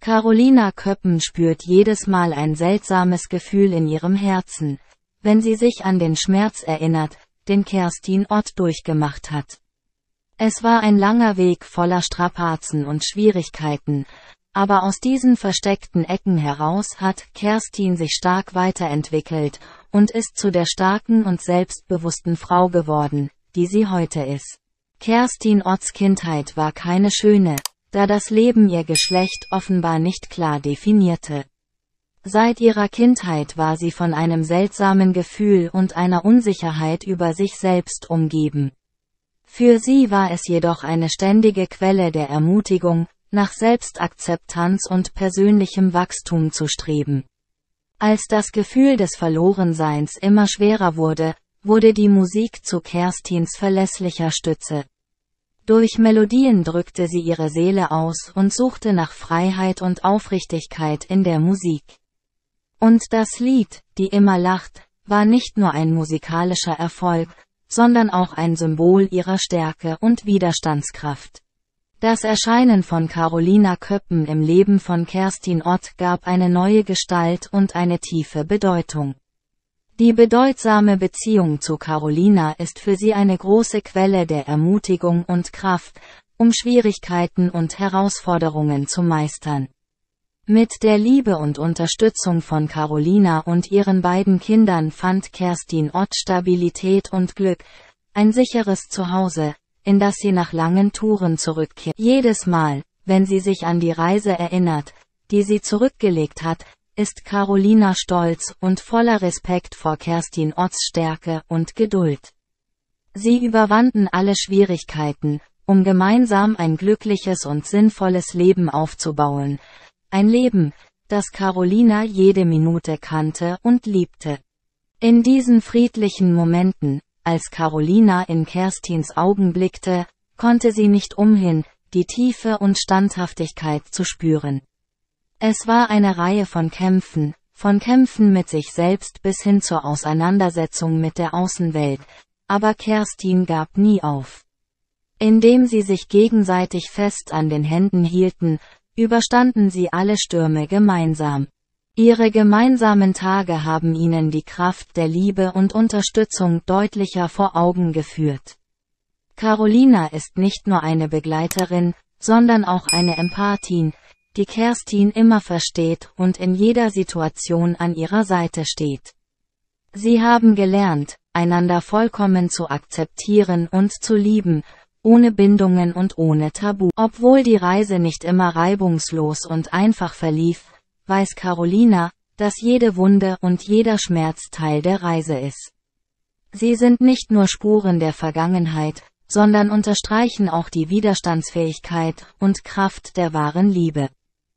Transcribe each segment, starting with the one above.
Carolina Köppen spürt jedes Mal ein seltsames Gefühl in ihrem Herzen, wenn sie sich an den Schmerz erinnert, den Kerstin Ott durchgemacht hat. Es war ein langer Weg voller Strapazen und Schwierigkeiten, aber aus diesen versteckten Ecken heraus hat Kerstin sich stark weiterentwickelt und ist zu der starken und selbstbewussten Frau geworden, die sie heute ist. Kerstin Otts Kindheit war keine schöne, da das Leben ihr Geschlecht offenbar nicht klar definierte. Seit ihrer Kindheit war sie von einem seltsamen Gefühl und einer Unsicherheit über sich selbst umgeben. Für sie war es jedoch eine ständige Quelle der Ermutigung, nach Selbstakzeptanz und persönlichem Wachstum zu streben. Als das Gefühl des Verlorenseins immer schwerer wurde, wurde die Musik zu Kerstins verlässlicher Stütze. Durch Melodien drückte sie ihre Seele aus und suchte nach Freiheit und Aufrichtigkeit in der Musik. Und das Lied, die immer lacht, war nicht nur ein musikalischer Erfolg, sondern auch ein Symbol ihrer Stärke und Widerstandskraft. Das Erscheinen von Carolina Köppen im Leben von Kerstin Ott gab eine neue Gestalt und eine tiefe Bedeutung. Die bedeutsame Beziehung zu Carolina ist für sie eine große Quelle der Ermutigung und Kraft, um Schwierigkeiten und Herausforderungen zu meistern. Mit der Liebe und Unterstützung von Carolina und ihren beiden Kindern fand Kerstin Ott Stabilität und Glück, ein sicheres Zuhause, in das sie nach langen Touren zurückkehrt. Jedes Mal, wenn sie sich an die Reise erinnert, die sie zurückgelegt hat, ist Carolina stolz und voller Respekt vor Kerstin Otts Stärke und Geduld. Sie überwanden alle Schwierigkeiten, um gemeinsam ein glückliches und sinnvolles Leben aufzubauen. Ein Leben, das Carolina jede Minute kannte und liebte. In diesen friedlichen Momenten, als Carolina in Kerstins Augen blickte, konnte sie nicht umhin, die Tiefe und Standhaftigkeit zu spüren. Es war eine Reihe von Kämpfen mit sich selbst bis hin zur Auseinandersetzung mit der Außenwelt, aber Kerstin gab nie auf. Indem sie sich gegenseitig fest an den Händen hielten, überstanden sie alle Stürme gemeinsam. Ihre gemeinsamen Tage haben ihnen die Kraft der Liebe und Unterstützung deutlicher vor Augen geführt. Carolina ist nicht nur eine Begleiterin, sondern auch eine Empathin, die Kerstin immer versteht und in jeder Situation an ihrer Seite steht. Sie haben gelernt, einander vollkommen zu akzeptieren und zu lieben, ohne Bindungen und ohne Tabu. Obwohl die Reise nicht immer reibungslos und einfach verlief, weiß Carolina, dass jede Wunde und jeder Schmerz Teil der Reise ist. Sie sind nicht nur Spuren der Vergangenheit, sondern unterstreichen auch die Widerstandsfähigkeit und Kraft der wahren Liebe.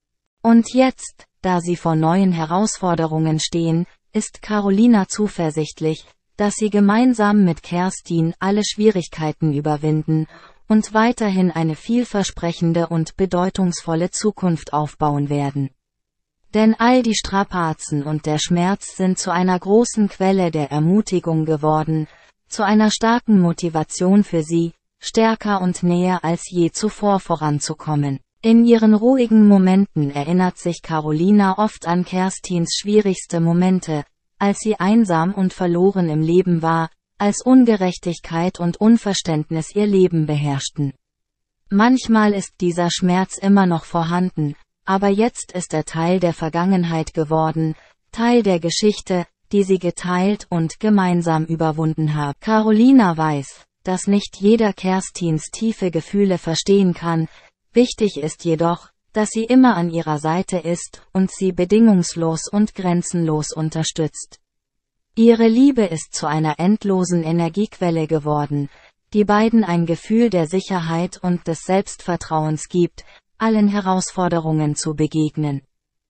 Und jetzt, da sie vor neuen Herausforderungen stehen, ist Carolina zuversichtlich, dass sie gemeinsam mit Kerstin alle Schwierigkeiten überwinden und weiterhin eine vielversprechende und bedeutungsvolle Zukunft aufbauen werden. Denn all die Strapazen und der Schmerz sind zu einer großen Quelle der Ermutigung geworden, zu einer starken Motivation für sie, stärker und näher als je zuvor voranzukommen. In ihren ruhigen Momenten erinnert sich Carolina oft an Kerstins schwierigste Momente, als sie einsam und verloren im Leben war, als Ungerechtigkeit und Unverständnis ihr Leben beherrschten. Manchmal ist dieser Schmerz immer noch vorhanden, aber jetzt ist er Teil der Vergangenheit geworden, Teil der Geschichte, die sie geteilt und gemeinsam überwunden haben. Carolina weiß, dass nicht jeder Kerstins tiefe Gefühle verstehen kann, wichtig ist jedoch, dass sie immer an ihrer Seite ist und sie bedingungslos und grenzenlos unterstützt. Ihre Liebe ist zu einer endlosen Energiequelle geworden, die beiden ein Gefühl der Sicherheit und des Selbstvertrauens gibt, allen Herausforderungen zu begegnen.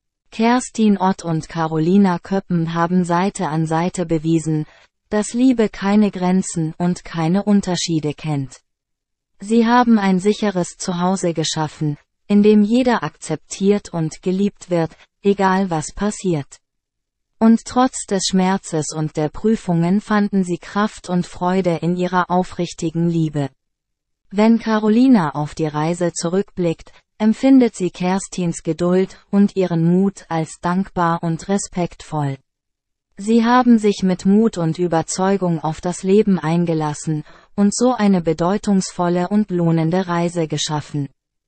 Kerstin Ott und Carolina Köppen haben Seite an Seite bewiesen, dass Liebe keine Grenzen und keine Unterschiede kennt. Sie haben ein sicheres Zuhause geschaffen, in dem jeder akzeptiert und geliebt wird, egal was passiert. Und trotz des Schmerzes und der Prüfungen fanden sie Kraft und Freude in ihrer aufrichtigen Liebe. Wenn Carolina auf die Reise zurückblickt, empfindet sie Kerstins Geduld und ihren Mut als dankbar und respektvoll. Sie haben sich mit Mut und Überzeugung auf das Leben eingelassen und so eine bedeutungsvolle und lohnende Reise geschaffen.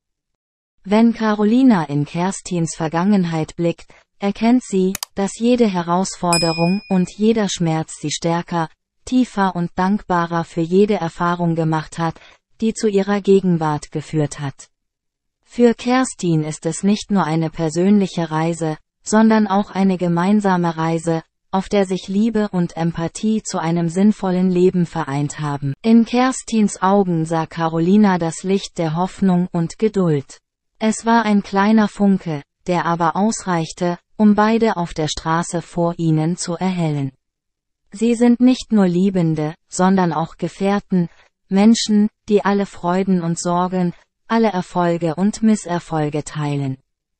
Wenn Carolina in Kerstins Vergangenheit blickt, erkennt sie, dass jede Herausforderung und jeder Schmerz sie stärker, tiefer und dankbarer für jede Erfahrung gemacht hat, die zu ihrer Gegenwart geführt hat. Für Kerstin ist es nicht nur eine persönliche Reise, sondern auch eine gemeinsame Reise, auf der sich Liebe und Empathie zu einem sinnvollen Leben vereint haben. In Kerstins Augen sah Carolina das Licht der Hoffnung und Geduld. Es war ein kleiner Funke, der aber ausreichte, um beide auf der Straße vor ihnen zu erhellen. Sie sind nicht nur Liebende, sondern auch Gefährten, Menschen, die alle Freuden und Sorgen, alle Erfolge und Misserfolge teilen.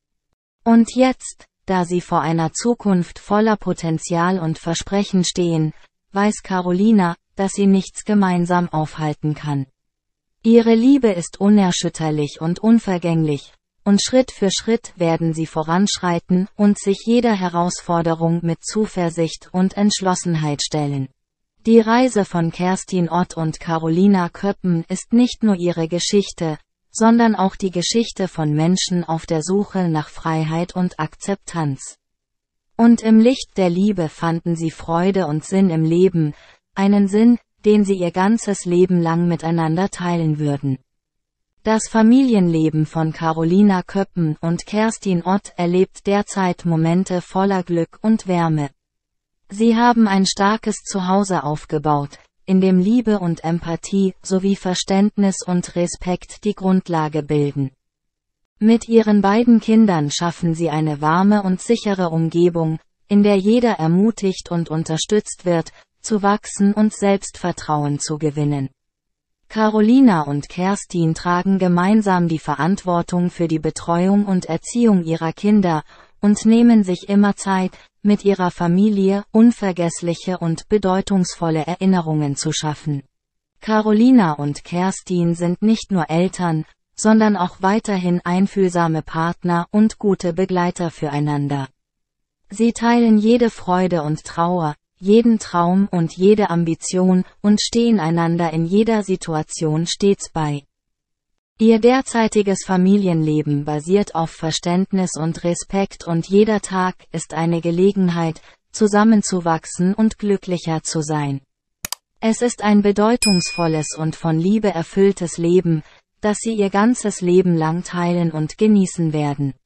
Und jetzt, da sie vor einer Zukunft voller Potenzial und Versprechen stehen, weiß Carolina, dass sie nichts gemeinsam aufhalten kann. Ihre Liebe ist unerschütterlich und unvergänglich, und Schritt für Schritt werden sie voranschreiten und sich jeder Herausforderung mit Zuversicht und Entschlossenheit stellen. Die Reise von Kerstin Ott und Carolina Köppen ist nicht nur ihre Geschichte, sondern auch die Geschichte von Menschen auf der Suche nach Freiheit und Akzeptanz. Und im Licht der Liebe fanden sie Freude und Sinn im Leben, einen Sinn, den sie ihr ganzes Leben lang miteinander teilen würden. Das Familienleben von Carolina Köppen und Kerstin Ott erlebt derzeit Momente voller Glück und Wärme. Sie haben ein starkes Zuhause aufgebaut, in dem Liebe und Empathie sowie Verständnis und Respekt die Grundlage bilden. Mit ihren beiden Kindern schaffen sie eine warme und sichere Umgebung, in der jeder ermutigt und unterstützt wird, zu wachsen und Selbstvertrauen zu gewinnen. Carolina und Kerstin tragen gemeinsam die Verantwortung für die Betreuung und Erziehung ihrer Kinder und nehmen sich immer Zeit, mit ihrer Familie unvergessliche und bedeutungsvolle Erinnerungen zu schaffen. Carolina und Kerstin sind nicht nur Eltern, sondern auch weiterhin einfühlsame Partner und gute Begleiter füreinander. Sie teilen jede Freude und Trauer, jeden Traum und jede Ambition und stehen einander in jeder Situation stets bei. Ihr derzeitiges Familienleben basiert auf Verständnis und Respekt und jeder Tag ist eine Gelegenheit, zusammenzuwachsen und glücklicher zu sein. Es ist ein bedeutungsvolles und von Liebe erfülltes Leben, das sie ihr ganzes Leben lang teilen und genießen werden.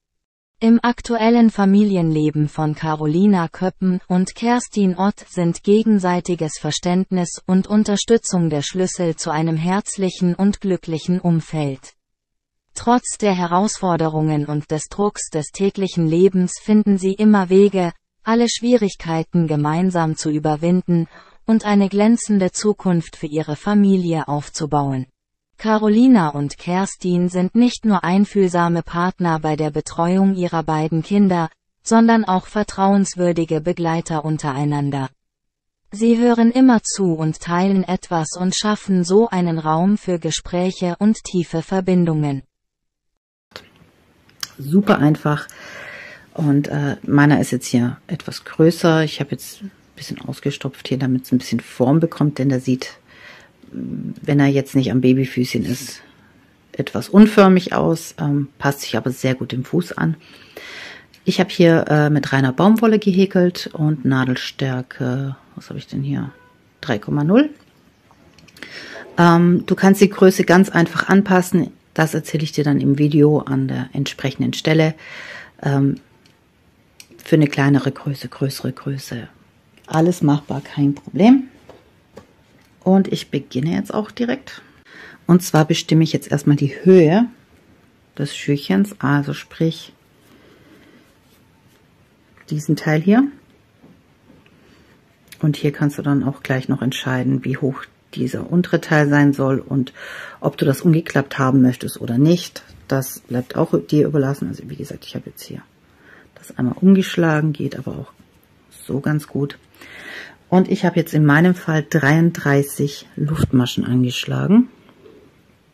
Im aktuellen Familienleben von Carolina Köppen und Kerstin Ott sind gegenseitiges Verständnis und Unterstützung der Schlüssel zu einem herzlichen und glücklichen Umfeld. Trotz der Herausforderungen und des Drucks des täglichen Lebens finden sie immer Wege, alle Schwierigkeiten gemeinsam zu überwinden und eine glänzende Zukunft für ihre Familie aufzubauen. Carolina und Kerstin sind nicht nur einfühlsame Partner bei der Betreuung ihrer beiden Kinder, sondern auch vertrauenswürdige Begleiter untereinander. Sie hören immer zu und teilen etwas und schaffen so einen Raum für Gespräche und tiefe Verbindungen. Super einfach. Und meiner ist jetzt hier etwas größer. Ich habe jetzt ein bisschen ausgestopft hier, damit es ein bisschen Form bekommt, denn der sieht, wenn er jetzt nicht am Babyfüßchen ist, etwas unförmig aus, passt sich aber sehr gut dem Fuß an. Ich habe hier mit reiner Baumwolle gehäkelt und Nadelstärke, was habe ich denn hier? 3,0. Du kannst die Größe ganz einfach anpassen. Das erzähle ich dir dann im Video an der entsprechenden Stelle. Für eine kleinere Größe, größere Größe. Alles machbar, kein Problem. Und ich beginne jetzt auch direkt. Und zwar bestimme ich jetzt erstmal die Höhe des Schürchens, also sprich diesen Teil hier. Und hier kannst du dann auch gleich noch entscheiden, wie hoch dieser untere Teil sein soll und ob du das umgeklappt haben möchtest oder nicht. Das bleibt auch dir überlassen. Also wie gesagt, ich habe jetzt hier das einmal umgeschlagen, geht aber auch so ganz gut. Und ich habe jetzt in meinem Fall 33 Luftmaschen angeschlagen.